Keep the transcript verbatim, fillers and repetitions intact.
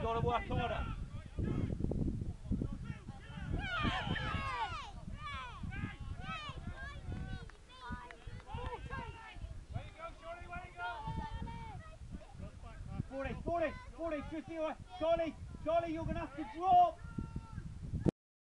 got to work harder. forty, forty, forty, just the way. Charlie, Charlie, you're going to have to drop.